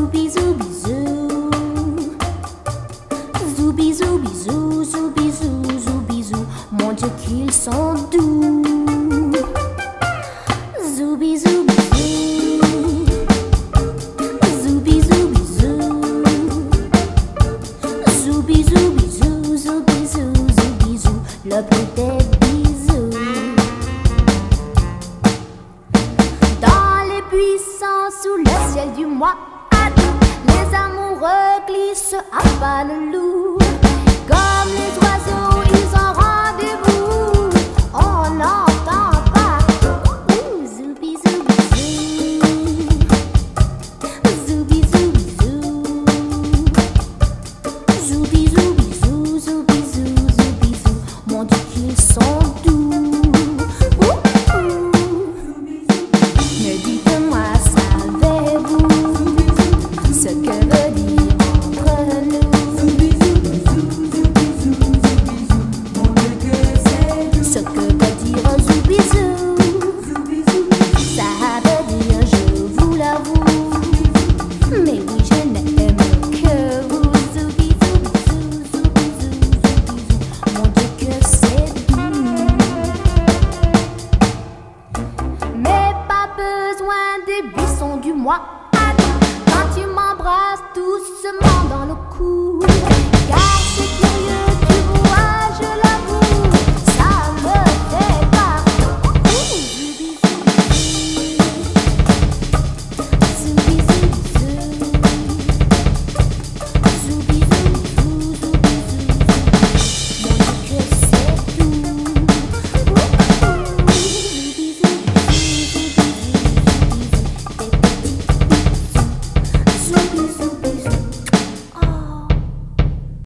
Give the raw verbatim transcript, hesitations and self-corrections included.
bisou, bisou. Zou, bisou, bisou, zou, bisou, zou, bisou. Mon Dieu qu'ils sont doux. Zou, bisou, bisou. Zou, bisou, bisou. Zou, bisou, bisou, zou, bisou, zou, bisou. Le plus des bisous. Dans les buissons sous le ciel du mois, les amoureux glissent à pas le loup.